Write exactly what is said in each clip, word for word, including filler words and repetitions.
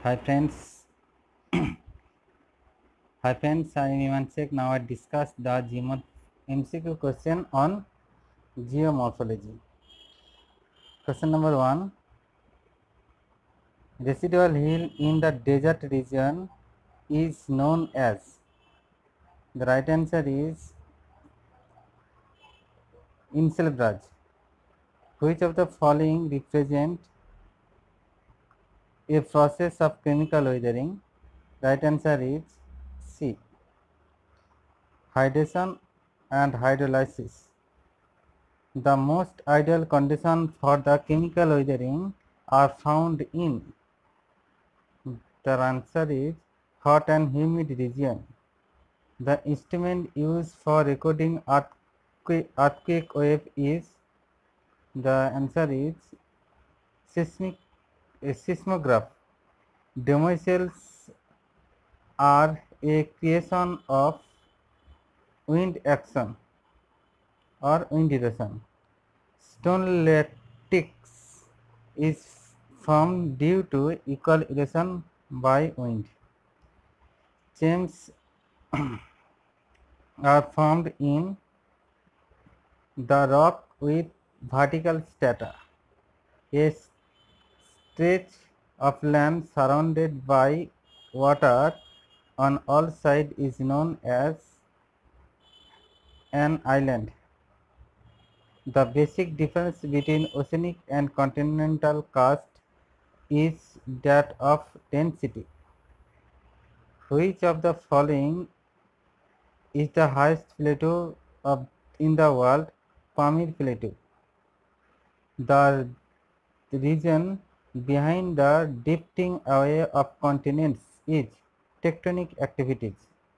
Hi friends, hi friends. I am Imansek. Now I discuss the geomorph M C Q question on geomorphology. Question number one: residual hill in the desert region is known as. The right answer is Inselbraj. Which of the following represent a process of chemical weathering? Right answer is C. Hydration and hydrolysis. The most ideal conditions for the chemical weathering are found in. The answer is hot and humid region. The instrument used for recording earthquake, earthquake wave is. The answer is seismic a seismograph. Demoiselles are a creation of wind action or wind erosion. Stone lattice is formed due to equal erosion by wind. Chains are formed in the rock with vertical strata. A stretch of land surrounded by water on all sides is known as an island. The basic difference between oceanic and continental karst is that of density. Which of the following is the highest plateau of in the world? Pamir Plateau. The region behind the drifting away of continents is tectonic activities.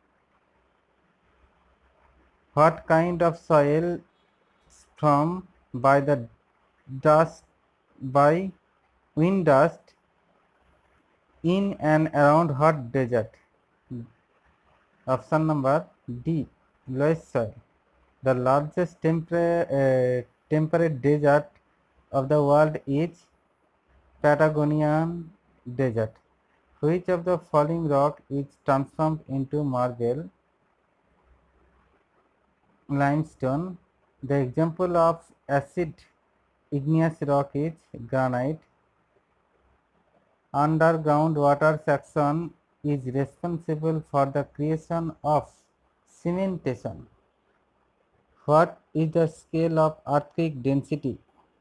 What kind of soil formed by the dust by wind dust in and around hot desert? Option number D. Loess soil. The largest temperate, uh, temperate desert of the world is Patagonian desert. Which of the following rock is transformed into marble? Limestone. The example of acid igneous rock is granite. Underground water suction is responsible for the creation of cementation. What is the scale of earthquake density?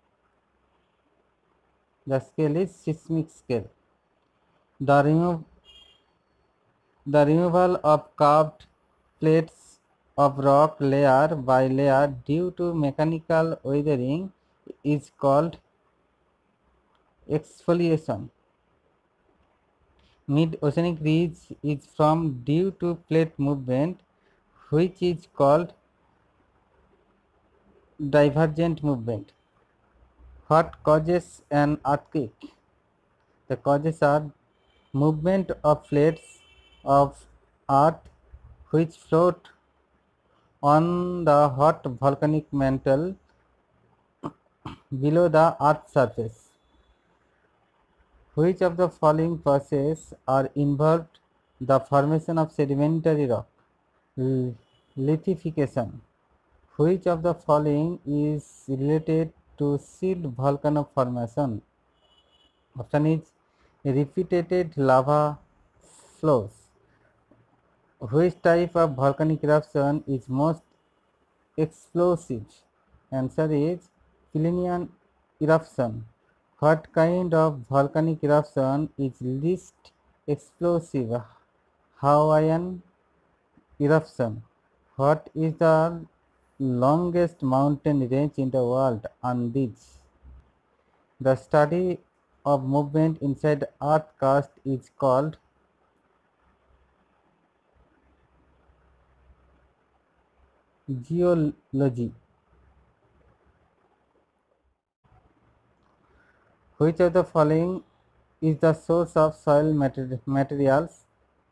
The scale is seismic scale. The, remove, the removal of carved plates of rock layer by layer due to mechanical weathering is called exfoliation. Mid-oceanic ridge is formed due to plate movement, which is called divergent movement. What causes an earthquake? The causes are movement of plates of earth which float on the hot volcanic mantle below the earth's surface. Which of the following processes are involved? The formation of sedimentary rock. Lithification. Which of the following is related to shield volcano formation? Option is repeated lava flows. Which type of volcanic eruption is most explosive? Answer is Plinian eruption. What kind of volcanic eruption is least explosive? Hawaiian eruption. What is the longest mountain range in the world? Andes. The study of movement inside earth crust is called geology. Which of the following is the source of soil mater materials?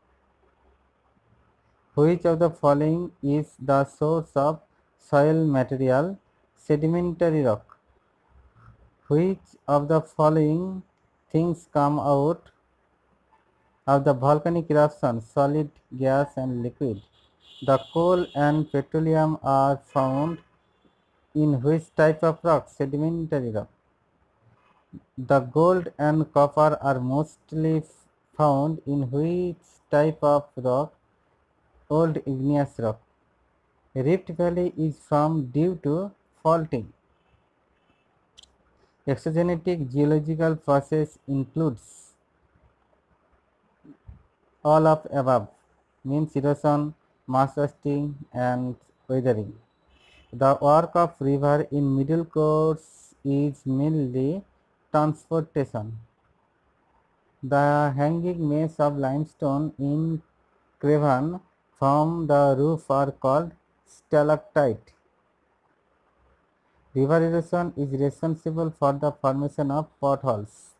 Which of the following is the source of soil material? Sedimentary rock. Which of the following things come out of the volcanic eruption, solid, gas, and liquid. The coal and petroleum are found in which type of rock? Sedimentary rock. The gold and copper are mostly found in which type of rock? Old igneous rock. Rift Valley is formed due to faulting. Exogenetic geological process includes all of above, means erosion, mass wasting, and weathering. The work of river in middle course is mainly transportation. The hanging mass of limestone in Craven from the roof are called stalactite. River erosion is responsible for the formation of potholes.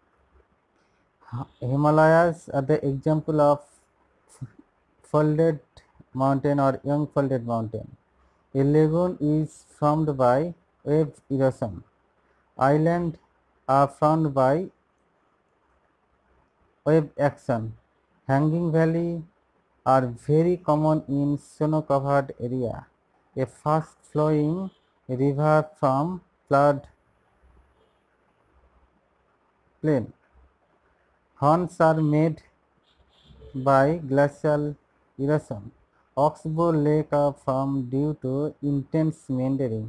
Himalayas are the example of folded mountain or young folded mountain. A lagoon is formed by wave erosion. Islands are formed by wave action. Hanging valley are very common in snow covered area. A fast flowing river from flood plain. Horns are made by glacial erosion. Oxbow Lake are formed due to intense meandering.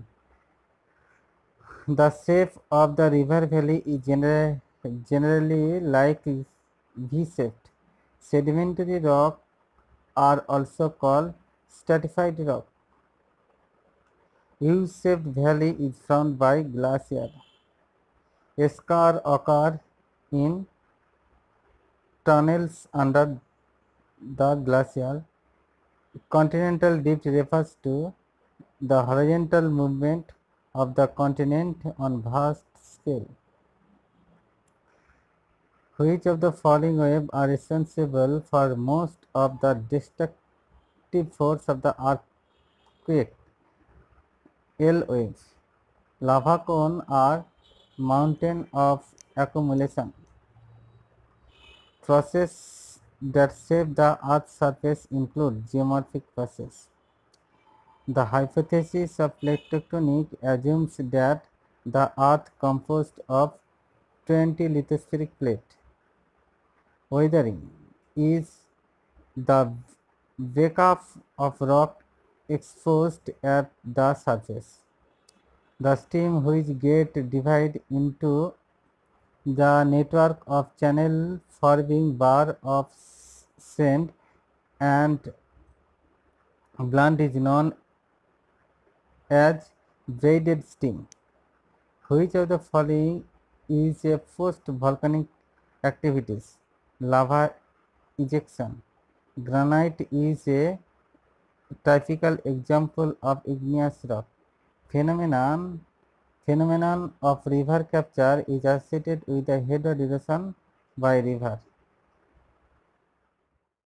The shape of the river valley is gener generally like V-shaped. Sedimentary rock are also called stratified rock. U-shaped valley is formed by glacier. Scar occur in tunnels under the glacier. Continental drift refers to the horizontal movement of the continent on vast scale. Which of the following waves are responsible for most of the destructive force of the earthquake? L waves. Lava cone are mountain of accumulation. Processes that shape the earth's surface include geomorphic process. The hypothesis of plate tectonics assumes that the earth composed of twenty lithospheric plates. Weathering is the breakup of rock exposed at the surface. The stream which get divided into the network of channel forming bar of sand and blunt is known as braided stream. Which of the following is a post-volcanic activities? Lava ejection. Granite is a typical example of igneous rock. Phenomenon phenomenon of river capture is associated with the head erosion by river.